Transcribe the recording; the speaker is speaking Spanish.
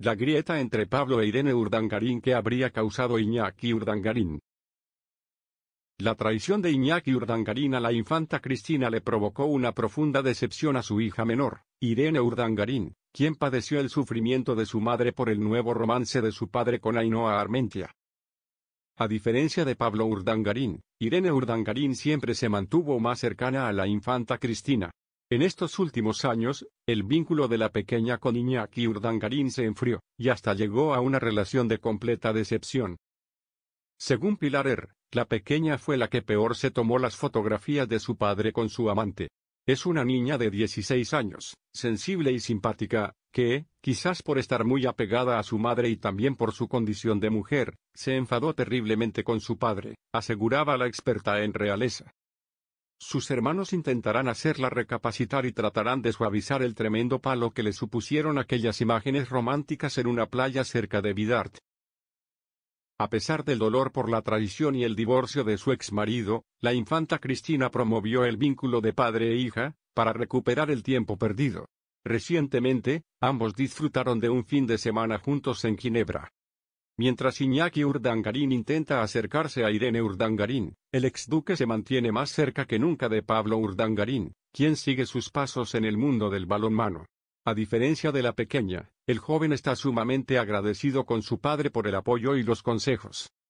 La grieta entre Pablo e Irene Urdangarín que habría causado Iñaki Urdangarín. La traición de Iñaki Urdangarín a la infanta Cristina le provocó una profunda decepción a su hija menor, Irene Urdangarín, quien padeció el sufrimiento de su madre por el nuevo romance de su padre con Ainhoa Armentia. A diferencia de Pablo Urdangarín, Irene Urdangarín siempre se mantuvo más cercana a la infanta Cristina. En estos últimos años, el vínculo de la pequeña con Iñaki Urdangarín se enfrió, y hasta llegó a una relación de completa decepción. Según Pilar, la pequeña fue la que peor se tomó las fotografías de su padre con su amante. Es una niña de 16 años, sensible y simpática, que, quizás por estar muy apegada a su madre y también por su condición de mujer, se enfadó terriblemente con su padre, aseguraba la experta en realeza. Sus hermanos intentarán hacerla recapacitar y tratarán de suavizar el tremendo palo que le supusieron aquellas imágenes románticas en una playa cerca de Bidart. A pesar del dolor por la traición y el divorcio de su exmarido, la infanta Cristina promovió el vínculo de padre e hija, para recuperar el tiempo perdido. Recientemente, ambos disfrutaron de un fin de semana juntos en Ginebra. Mientras Iñaki Urdangarín intenta acercarse a Irene Urdangarín, el exduque se mantiene más cerca que nunca de Pablo Urdangarín, quien sigue sus pasos en el mundo del balonmano. A diferencia de la pequeña, el joven está sumamente agradecido con su padre por el apoyo y los consejos.